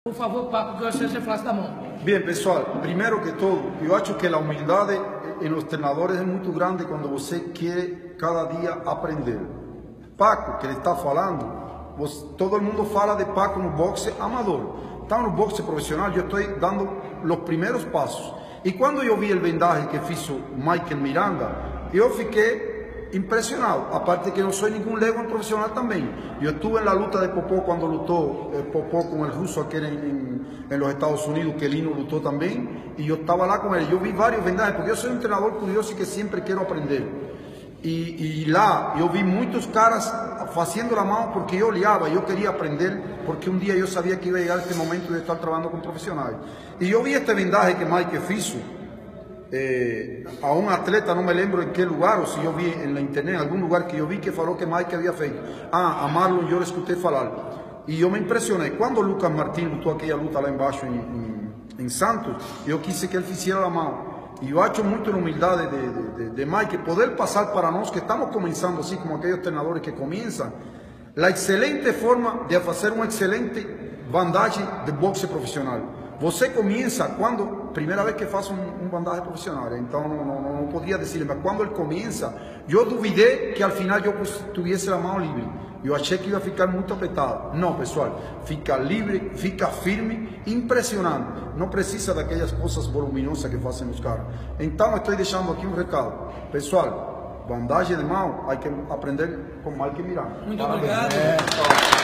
Por favor, Paco, que você se falasse da mão. Bien, pessoal, primeiro que todo, eu acho que a humildade em os treinadores é muito grande quando você quer cada dia aprender. Paco, que ele está falando, todo mundo fala de Paco no boxe amador. Então, no boxe profissional, eu estou dando os primeiros passos. E quando eu vi o vendaje que fez o Michael Miranda, eu fiquei impresionado, aparte que no soy ningún Lego profesional también. Yo estuve en la luta de Popó cuando lutó Popó con el ruso aquí en los Estados Unidos, que Lino lutó también, y yo estaba lá con él. Yo vi varios vendajes, porque yo soy un entrenador curioso y que siempre quiero aprender. Y lá yo vi muchos caras haciendo la mano porque yo olhaba, yo quería aprender, porque un día yo sabía que iba a llegar este momento de estar trabajando con profesionales. Y yo vi este vendaje que Mike hizo, a un atleta, no me lembro en qué lugar, o si yo vi en la internet, en algún lugar que yo vi que falou que Mike había feito. A Marlon yo le escuché falar. Y yo me impresioné. Cuando Lucas Martín lutou aquella luta lá embaixo en Santos, yo quise que él hiciera la mano. Y yo acho muito la humildad de Mike, poder pasar para nosotros que estamos comenzando así como aquellos entrenadores que comienzan, la excelente forma de hacer una excelente bandagem de boxe profissional. Você comienza quando, primeira vez que faço um bandagem profissional, então não podia dizer, mas quando ele começa, eu duvidei que al final eu tivesse a mão livre. Eu achei que ia ficar muito apertado. Não, pessoal, fica livre, fica firme, impressionante. Não precisa daquelas coisas voluminosas que fazem os caras. Então, estou deixando aqui um recado. Pessoal, bandagem de mão, hay que aprender com Mike Miranda. Muito obrigado.